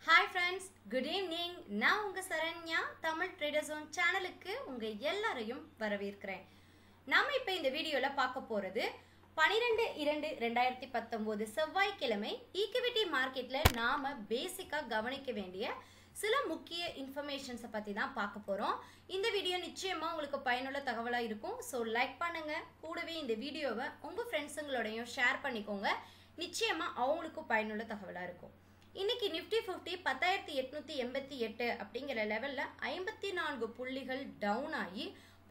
Hi friends, good evening. நான் உங்க Saranya Tamil trader zone சேனலுக்கு உங்க எல்லாரையும் வரவேற்கிறேன். நாம இப்ப இந்த வீடியோல பார்க்க போறது 12/2/2019 செவ்வாய்க்கிழமை ஈக்விட்டி மார்க்கெட்ல நாம பேசிக்கா கவனிக்க வேண்டிய சில முக்கிய இன்ஃபர்மேஷன்ஸ் பத்தி தான் பார்க்க போறோம். இந்த வீடியோ நிச்சயமா உங்களுக்கு பயனுள்ள தகவலா இருக்கும். சோ லைக் பண்ணுங்க. கூடவே இந்த வீடியோவை உங்க ஃப்ரெண்ட்ஸுங்களோடையும் ஷேர் பண்ணிக்கோங்க. நிச்சயமா அவங்களுக்கும் பயனுள்ள தகவலா இருக்கும். இன்னைக்கு நிஃப்டி 50 10888 அப்படிங்கிற லெவல்ல 54 புள்ளிகள் டவுன் ஆகி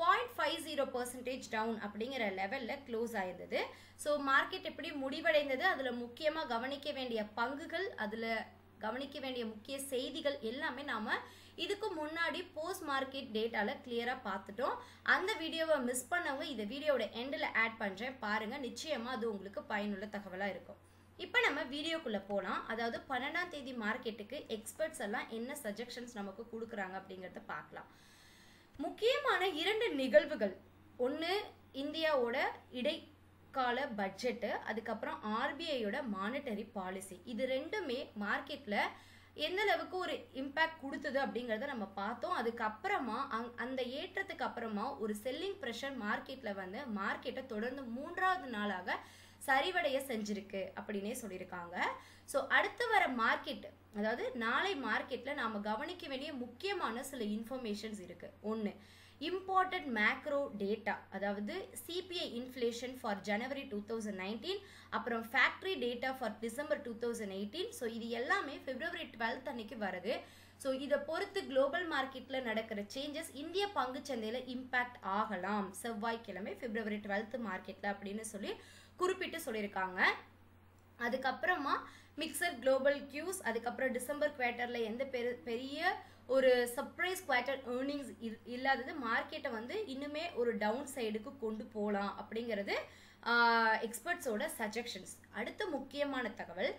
0.50% டவுன் அப்படிங்கிற லெவல்ல க்ளோஸ் ஆயிருந்தது. ஸோ மார்க்கெட் எப்படி முடிவடைந்தது, அதுல முக்கியமா கவனிக்க வேண்டிய பங்குகள், அதுல கவனிக்க வேண்டிய முக்கிய செய்திகள் எல்லாமே நாம இதுக்கு முன்னாடி போஸ்ட் மார்க்கெட் டேட்டால கிளியரா பார்த்துட்டோம். அந்த வீடியோவை மிஸ் பண்ணவங்க இந்த வீடியோட எண்டில் ஆட் பண்றேன், பாருங்க. நிச்சயமா அது உங்களுக்கு பயனுள்ள தகவலா இருக்கும். இப்போ நம்ம வீடியோக்குள்ள போகலாம். அதாவது 12ஆம் தேதி மார்க்கெட்டுக்கு எக்ஸ்பர்ட்ஸ் எல்லாம் என்ன சஜஷன்ஸ் நமக்கு கொடுக்குறாங்க அப்படிங்கிறத பார்க்கலாம். முக்கியமான 2 நிகழ்வுகள், ஒன்று இந்தியாவோட இடைக்கால பட்ஜெட்டு, அதுக்கப்புறம் ஆர்பிஐயோட மானிட்டரி பாலிசி. இது ரெண்டுமே மார்க்கெட்ல எந்த அளவுக்கு ஒரு இம்பேக்ட் கொடுத்தது அப்படிங்கிறத நம்ம பார்த்தோம். அதுக்கப்புறமா அந்த ஏற்றத்துக்கு அப்புறமா ஒரு செல்லிங் ப்ரெஷர் மார்க்கெட்ல வந்து மார்க்கெட்டை தொடர்ந்து 3வது நாளாக சரிவடைய செஞ்சிருக்கு அப்படின்னே சொல்லியிருக்காங்க. ஸோ அடுத்து வர மார்க்கெட், அதாவது நாளை மார்க்கெட்ல நாம கவனிக்க வேண்டிய முக்கியமான சில இன்ஃபர்மேஷன்ஸ் இருக்கு. ஒன்று இம்பார்ட்டன்ட் மேக்ரோ டேட்டா, அதாவது சிபிஐ இன்ஃப்ளேஷன் ஃபார் ஜனவரி 2019, அப்புறம் factory data for December 2018. So இது எல்லாமே February 12 அன்னைக்கு வருது. ஸோ இதை பொறுத்து குளோபல் மார்க்கெட்ல நடக்கிற சேஞ்சஸ் இந்திய பங்கு சந்தையில இம்பாக்ட் ஆகலாம் செவ்வாய்க்கிழமை February 12 மார்க்கெட்ல அப்படின்னு சொல்லி குறிப்பிட்டு சொல்லியிருக்காங்க. அதுக்கப்புறமா மிக்சர் குளோபல் கியூஸ், அதுக்கப்புறம் டிசம்பர் குவார்ட்டர்ல எந்த பெரிய ஒரு சர்ப்ரைஸ் குவார்ட்டர் ஏர்னிங்ஸ் இல்லாதது மார்க்கெட்டை வந்து இன்னுமே ஒரு டவுன் சைடுக்கு கொண்டு போகலாம் அப்படிங்கிறது எக்ஸ்பர்ட்ஸோட சஜஷன்ஸ். அடுத்த முக்கியமான தகவல்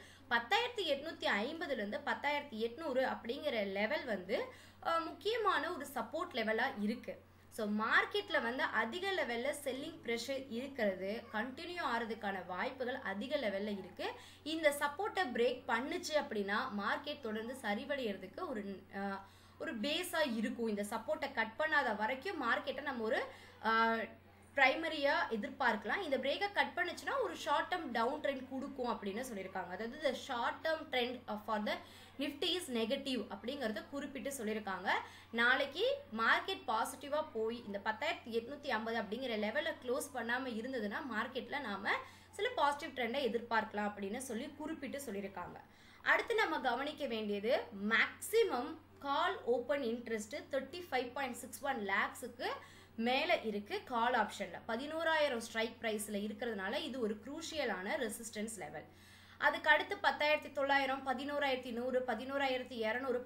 10,850 10,800 அப்படிங்கிற லெவல் வந்து முக்கியமான ஒரு சப்போர்ட் லெவலா இருக்கு. ஸோ மார்க்கெட்ல வந்து அதிக லெவல்ல செல்லிங் ப்ரெஷர் இருக்கிறது, கண்டினியூ ஆகிறதுக்கான வாய்ப்புகள் அதிக லெவல்ல இருக்கு. இந்த சப்போர்ட்டை பிரேக் பண்ணுச்சு அப்படின்னா மார்க்கெட் தொடர்ந்து சரிவடைகிறதுக்கு ஒரு பேஸா இருக்கும். இந்த சப்போர்ட்டை கட் பண்ணாத வரைக்கும் மார்க்கெட்டை நம்ம ஒரு பிரைமரியா எதிர்பார்க்கலாம். இந்த பிரேக்கை கட் பண்ணுச்சுன்னா ஒரு ஷார்ட் டேர்ம் டவுன் ட்ரெண்ட் கொடுக்கும் அப்படின்னு சொல்லியிருக்காங்க. அதாவது the short term trend for the Nifty is negative அப்படிங்கறத குறிப்பிட்டு சொல்லியிருக்காங்க. நாளைக்கு மார்க்கெட் பாசிட்டிவா போய் இந்த 10,850 அப்படிங்கிற லெவல்ல க்ளோஸ் பண்ணாம இருந்ததுன்னா மார்க்கெட்ல நாம சில பாசிட்டிவ் ட்ரெண்டை எதிர்பார்க்கலாம் அப்படின்னு சொல்லி குறிப்பிட்டு சொல்லியிருக்காங்க. அடுத்து நம்ம கவனிக்க வேண்டியது மேக்சிமம் கால் ஓப்பன் இன்ட்ரெஸ்ட் 35.61 lakhsக்கு மேல இருக்கு. கால் ஆப்ஷன்ல 11,000 ஸ்ட்ரைக் பிரைஸ்ல இருக்கிறதுனால இது ஒரு குரூஷியலான ரெசிஸ்டன்ஸ் லெவல். அதுக்கு அடுத்து 10,900, 11,100, 11,200,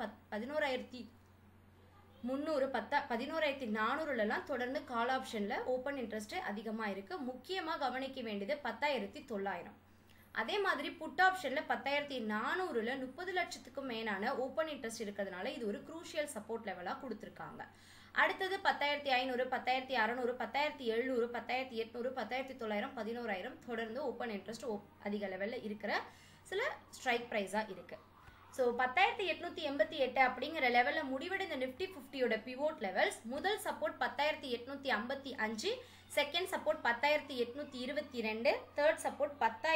11,300, 11,400 தொடர்ந்து கால் ஆப்ஷன்ல ஓப்பன் இன்ட்ரெஸ்ட் அதிகமா இருக்கு. முக்கியமா கவனிக்க வேண்டியது 10,900. அதே மாதிரி புட் ஆப்ஷன்ல 10,400 30 லட்சத்துக்கு மேலான ஓப்பன் இன்ட்ரெஸ்ட் இருக்கிறதுனால இது ஒரு குரூஷியல் சப்போர்ட் லெவலா கொடுத்திருக்காங்க. அடுத்தது 10,500, 10,600, 10,700, 10,800, 10,900, 11,000 தொடர்ந்து ஓப்பன் இன்ட்ரெஸ்ட் அதிக லெவல்ல இருக்கிற சில ஸ்ட்ரைக் பிரைஸா இருக்கு. ஸோ 10,888 அப்படிங்கிற லெவல்ல முடிவடைந்த நிஃப்டி 50யோட பிவோட் லெவல்ஸ், முதல் support 10,855, second support 10,822, third support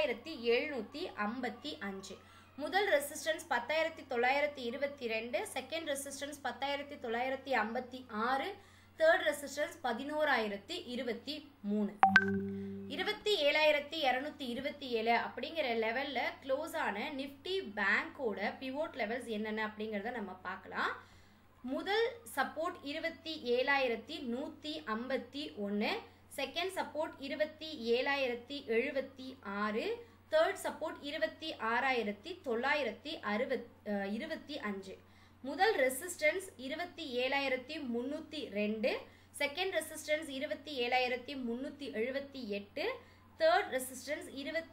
10,755. முதல் resistance 10,922, second resistance 10,956, third resistance 11,023. 27,227 அப்படிங்கிற லெவல்ல க்ளோஸ் ஆன நிஃப்டி பேங்கோட பிவோட் லெவல்ஸ் என்னென்ன அப்படிங்கிறத நம்ம பார்க்கலாம். முதல் support 27,151, second support 27,076, third support 26,925. முதல் resistance 27,302, second resistance 27,378, third resistance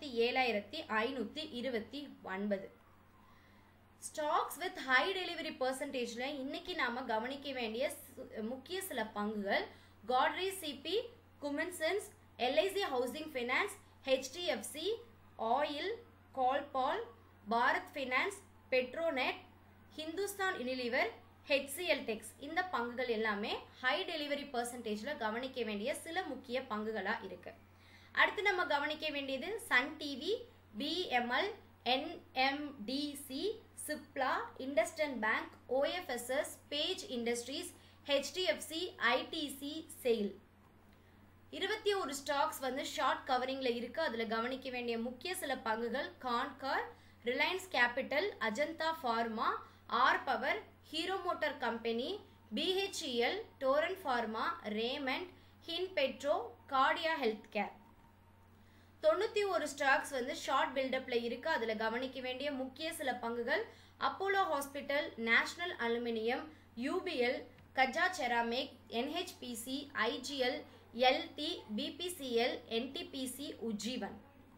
27,529. Stocks with high delivery பெர்சன்டேஜ்ல இன்னைக்கு நாம கவனிக்க வேண்டிய முக்கிய சில பங்குகள் காட்ரே சிபி, குமின்சன்ஸ், LIC housing finance, HDFC, oil, கால்பால், Bharat finance, Petronet, Hindustan Unilever, HCL techs இந்த பங்குகள் எல்லாமே ஹை டெலிவரி பெர்சன்டேஜில் கவனிக்க வேண்டிய சில முக்கிய பங்குகளாக இருக்குது. அடுத்து நம்ம கவனிக்க வேண்டியது Sun TV, BML, NMDC, Cipla, IndusInd bank, OFSS, Page industries, HDFC, ITC, SAIL. 21 stocks வந்து ஷார்ட் கவரிங்கில் இருக்குது. அதில் கவனிக்க வேண்டிய முக்கிய சில பங்குகள் Concor, Reliance Capital, Ajanta pharma, R power, Hero motor company, BHEL, Torrent pharma, Raymond, Hinpetro, கார்டியா ஹெல்த் கேர். 91 ஸ்டாக்ஸ் வந்து ஷார்ட் பில்டப்பில் இருக்குது. அதில் கவனிக்க வேண்டிய முக்கிய சில பங்குகள் Apollo hospital, national aluminium, UBL, கஜா ceramic, NHPC, IGL, LT, BPCL, NTPC, உஜ்ஜீவன்.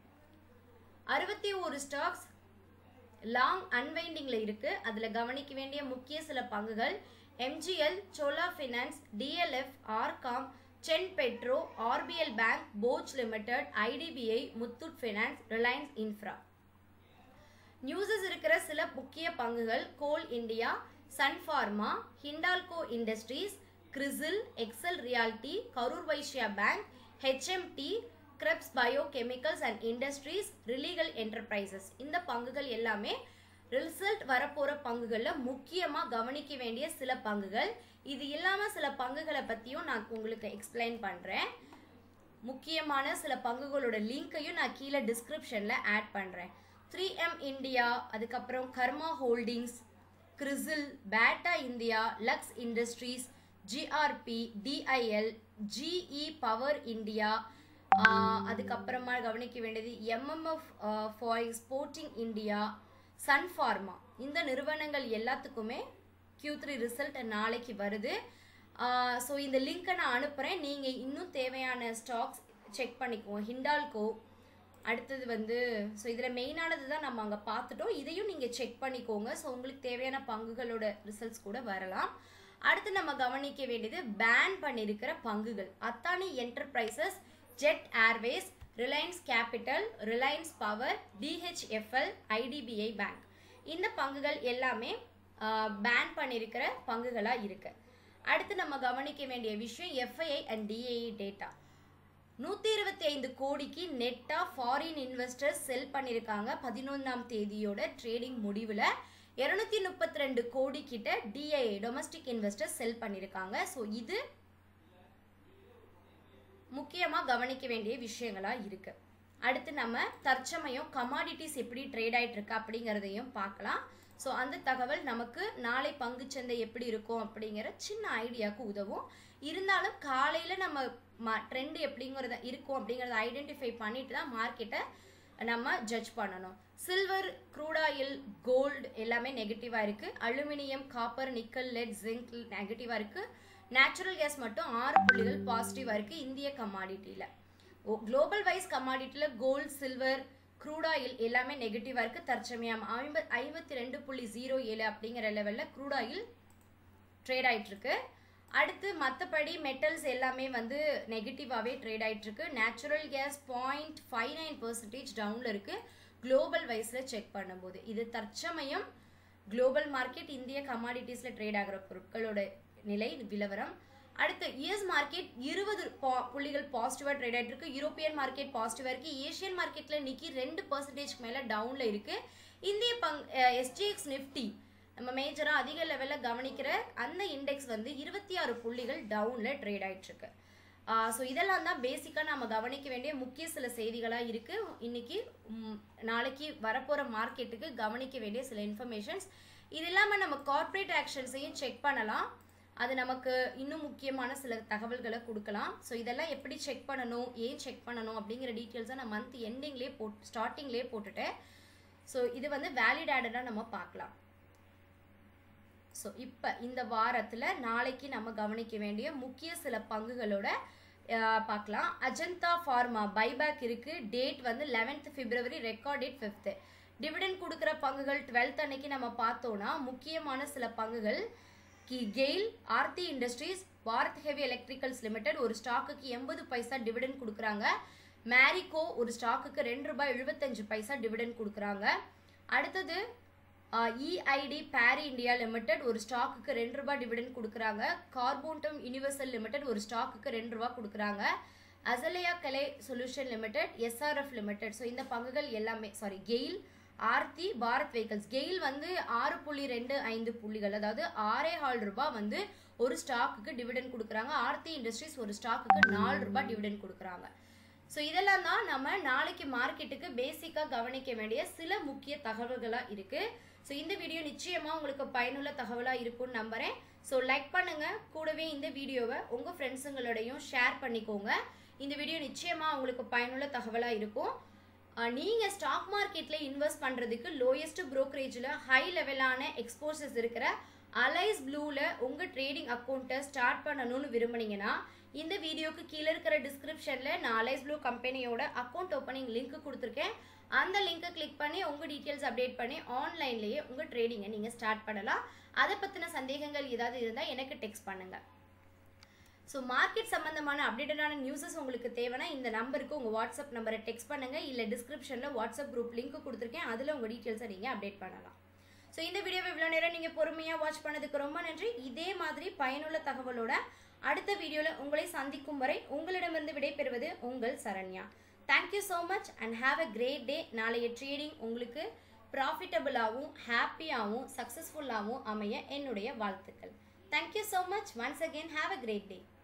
61 ஸ்டாக்ஸ் லாங் அன்வைண்டிங்கில் இருக்குது. அதில் கவனிக்க வேண்டிய முக்கிய சில பங்குகள் MGL, Chola finance, DLF, RCom, சென் petro, RBL bank, Bosch limited, IDBI, Muthoot finance, Reliance infra. Newses இருக்கிற சில முக்கிய பங்குகள் coal India, Sun pharma, Hindalco industries, CRISIL, Excel Realty, Karur Vysya bank, HMT, Krebs bio chemicals and industries, Religare enterprises. இந்த பங்குகள் எல்லாமே result வரப்போகிற பங்குகளில் முக்கியமாக கவனிக்க வேண்டிய சில பங்குகள். இது இல்லாமல் சில பங்குகளை பற்றியும் நான் உங்களுக்கு எக்ஸ்பிளைன் பண்ணுறேன். முக்கியமான சில பங்குகளோட லிங்க்கையும் நான் கீழே டிஸ்கிரிப்ஷனில் ஆட் பண்ணுறேன். 3M இந்தியா, அதுக்கப்புறம் Karma holdings, CRISIL, Bata India, Lux industries, GRP, DIL, GE power India, அதுக்கப்புறமா கவனிக்க வேண்டியது MMF ஃபாய் ஸ்போர்ட்டிங் இந்தியா, சன் ஃபார்மா. இந்த நிறுவனங்கள் எல்லாத்துக்குமே Q3 ரிசல்ட் நாளைக்கு வருது. ஸோ இந்த லிங்க்கை நான் அனுப்புகிறேன். நீங்கள் இன்னும் தேவையான ஸ்டாக்ஸ் செக் பண்ணிக்குவோம். ஹிண்டால்கோ அடுத்தது வந்து ஸோ இதில் மெயினானது தான் நம்ம அங்கே பார்த்துட்டோம். இதையும் நீங்கள் செக் பண்ணிக்கோங்க. ஸோ உங்களுக்கு தேவையான பங்குகளோட ரிசல்ட்ஸ் கூட வரலாம். அடுத்து நம்ம கவனிக்க வேண்டியது பேன் பண்ணியிருக்கிற பங்குகள் Adani enterprises, Jet Airways, Reliance Capital, Reliance Power, DHFL, IDBI bank. இந்த பங்குகள் எல்லாமே பேன் பண்ணியிருக்கிற பங்குகளாக இருக்கு. அடுத்து நம்ம கவனிக்க வேண்டிய விஷயம் FII அண்ட் DII டேட்டா. 125 கோடிக்கு நெட்டாக ஃபாரின் இன்வெஸ்டர்ஸ் செல் பண்ணியிருக்காங்க. 11ஆம் தேதியோட ட்ரேடிங் முடிவில் 232 கோடி கிட்ட DII டொமஸ்டிக் இன்வெஸ்டர்ஸ் செல் பண்ணியிருக்காங்க. ஸோ இது முக்கியமாக கவனிக்க வேண்டிய விஷயங்களாக இருக்கு. அடுத்து நம்ம தற்சமயம் கமாடிட்டிஸ் எப்படி ட்ரேட் ஆகிட்டு இருக்கு அப்படிங்கிறதையும் பார்க்கலாம். ஸோ அந்த தகவல் நமக்கு நாளை பங்குச்சந்தை எப்படி இருக்கும் அப்படிங்கிற சின்ன ஐடியாவுக்கு உதவும். இருந்தாலும் காலையில் நம்ம ட்ரெண்ட் எப்படிங்கிறத இருக்கும் அப்படிங்கிறத ஐடென்டிஃபை பண்ணிட்டு தான் மார்க்கெட்டை நம்ம ஜட்ஜ் பண்ணணும். சில்வர், க்ரூட் ஆயில், கோல்டு எல்லாமே நெகட்டிவாக இருக்குது. Aluminium, copper, nickel, lead, zinc நெகட்டிவாக இருக்குது. நேச்சுரல் கேஸ் மட்டும் 6 புள்ளிகள் பாசிட்டிவாக இருக்குது இந்திய கமாடிட்டியில். குளோபல் வைஸ் கமாடிட்டியில் கோல்டு, சில்வர், க்ரூட் ஆயில் எல்லாமே நெகட்டிவாக இருக்குது. தற்சமயம் 52.07 அப்படிங்கிற லெவலில் க்ரூட் ஆயில் ட்ரேட் ஆகிட்டுருக்கு. அடுத்து மற்றபடி மெட்டல்ஸ் எல்லாமே வந்து நெகட்டிவாகவே ட்ரேட் ஆகிட்டுருக்கு. நேச்சுரல் கேஸ் 0.59% டவுனில் இருக்குது குளோபல் வைஸில் செக் பண்ணும்போது. இது தற்சமயம் குளோபல் மார்க்கெட் இந்திய கமாடிட்டிஸில் ட்ரேட் ஆகிற பொருட்களோட நிலை விலவரம். அடுத்து US மார்க்கெட் 20 புள்ளிகள் பாசிட்டிவாக ட்ரேட் ஆகிட்டு இருக்கு. யூரோப்பியன் மார்க்கெட் பாசிட்டிவாக இருக்குது. ஏஷியன் மார்க்கெட்டில் இன்னைக்கு 2% மேலே டவுனில் இருக்குது. இந்திய SGX நிஃப்டி நம்ம மேஜராக அதிக லெவலில் கவனிக்கிற அந்த இண்டெக்ஸ் வந்து 26 புள்ளிகள் டவுனில் ட்ரேட் ஆகிட்டு இருக்கு. ஸோ இதெல்லாம் தான் பேசிக்காக நம்ம கவனிக்க வேண்டிய முக்கிய சில செய்திகளாக இருக்குது. இன்னைக்கு நாளைக்கு வரப்போகிற மார்க்கெட்டுக்கு கவனிக்க வேண்டிய சில இன்ஃபர்மேஷன்ஸ். இது இல்லாமல் நம்ம கார்ப்பரேட் ஆக்ஷன்ஸையும் செக் பண்ணலாம். அது நமக்கு இன்னும் முக்கியமான சில தகவல்களை கொடுக்கலாம். ஸோ இதெல்லாம் எப்படி செக் பண்ணணும், ஏன் செக் பண்ணணும் அப்படிங்கிற டீட்டெயில்ஸை நான் மந்த் எண்டிங்லேயே ஸ்டார்டிங்லேயே போட்டுட்டேன். ஸோ இது வந்து வேலிட் ஆடடாக நம்ம பார்க்கலாம். ஸோ இப்போ இந்த வாரத்தில் நாளைக்கு நம்ம கவனிக்க வேண்டிய முக்கிய சில பங்குகளோட பார்க்கலாம். அஜந்தா ஃபார்மா பைபேக் இருக்குது. டேட் வந்து 11th February, record date 5th. Dividend கொடுக்குற பங்குகள் 12th அன்னைக்கு நம்ம பார்த்தோன்னா முக்கியமான சில பங்குகள் GAIL, Aarti industries, Bharat heavy electricals limited ஒரு ஸ்டாக்குக்கு 80 பைசா டிவிடெண்ட் கொடுக்குறாங்க. மேரிகோ ஒரு ஸ்டாக்குக்கு ₹2.75 டிவிடெண்ட் கொடுக்குறாங்க. அடுத்தது EID பேரி இந்தியா லிமிடெட் ஒரு ஸ்டாக்குக்கு 2 ரூபாய் டிவிடெண்ட் கொடுக்குறாங்க. கார்போன்டம் யூனிவர்சல் லிமிடெட் ஒரு ஸ்டாக்குக்கு 2 ரூபாய் கொடுக்குறாங்க. அசலையா கலை solution limited, SRF limited. So இந்த பங்குகள் எல்லாமே கெயில், ஆர்த்தி, பாரத் வெஹிக்கல்ஸ். கெயில் வந்து 6.25 புள்ளிகள், அதாவது 6.25 ரூபாய் வந்து ஒரு ஸ்டாக்குக்கு டிவிடெண்ட் கொடுக்குறாங்க. ஆர்த்தி இண்டஸ்ட்ரீஸ் ஒரு ஸ்டாக்குக்கு 4 ரூபாய் டிவிடெண்ட் கொடுக்குறாங்க. ஸோ இதெல்லாம் தான் நம்ம நாளைக்கு மார்க்கெட்டுக்கு பேசிக்காக கவனிக்க வேண்டிய சில முக்கிய தகவல்களாக இருக்குது. ஸோ இந்த வீடியோ நிச்சயமாக உங்களுக்கு பயனுள்ள தகவலாக இருக்கும்னு நம்புகிறேன். ஸோ லைக் பண்ணுங்கள், கூடவே இந்த வீடியோவை உங்கள் ஃப்ரெண்ட்ஸுங்களோடையும் ஷேர் பண்ணிக்கோங்க. இந்த வீடியோ நிச்சயமாக உங்களுக்கு பயனுள்ள தகவலாக இருக்கும். நீங்கள் ஸ்டாக் மார்க்கெட்டில் இன்வெஸ்ட் பண்ணுறதுக்கு லோயஸ்ட் ப்ரோக்கரேஜில் ஹை லெவலான எக்ஸ்போசர்ஸ் இருக்கிற அலைஸ் ப்ளூவில் உங்கள் ட்ரேடிங் அக்கௌண்ட்டை ஸ்டார்ட் பண்ணணும்னு விரும்புனீங்கன்னா இந்த வீடியோக்கு கீழே இருக்கிற டிஸ்கிரிப்ஷனில் நான் அலைஸ் ப்ளூ கம்பெனியோட அக்கௌண்ட் ஓப்பனிங் லிங்க் கொடுத்துருக்கேன். அந்த லிங்கை கிளிக் பண்ணி உங்கள் டீட்டெயில்ஸ் அப்டேட் பண்ணி ஆன்லைன்லேயே உங்கள் ட்ரேடிங்கை நீங்கள் ஸ்டார்ட் பண்ணலாம். அதை பற்றின சந்தேகங்கள் ஏதாவது இருந்தால் எனக்கு டெக்ஸ்ட் பண்ணுங்கள். ஸோ மார்க்கெட் சம்பந்தமான அப்டேட்டடான நியூஸஸ் உங்களுக்கு தேவைன்னா இந்த நம்பருக்கு உங்கள் வாட்ஸ்அப் நம்பரை டெக்ஸ்ட் பண்ணுங்கள். இல்லை டிஸ்கிரிப்ஷனில் வாட்ஸ்அப் குரூப் லிங்க் கொடுத்துருக்கேன், அதில் உங்கள் டீட்டெயில்ஸை நீங்கள் அப்டேட் பண்ணலாம். ஸோ இந்த வீடியோவை இவ்வளோ நேரம் நீங்கள் பொறுமையாக வாட்ச் பண்ணதுக்கு ரொம்ப நன்றி. இதே மாதிரி பயனுள்ள தகவலோட அடுத்த வீடியோவில் உங்களை சந்திக்கும் வரை உங்களிடமிருந்து விடைபெறுவது உங்கள் Saranya. Thank you so much and have a great day. நாளைய ட்ரேடிங் உங்களுக்கு ப்ராஃபிட்டபுளாகவும் ஹாப்பியாகவும் சக்ஸஸ்ஃபுல்லாகவும் அமைய என்னுடைய வாழ்த்துக்கள். Thank you so much. Once again, have a great day.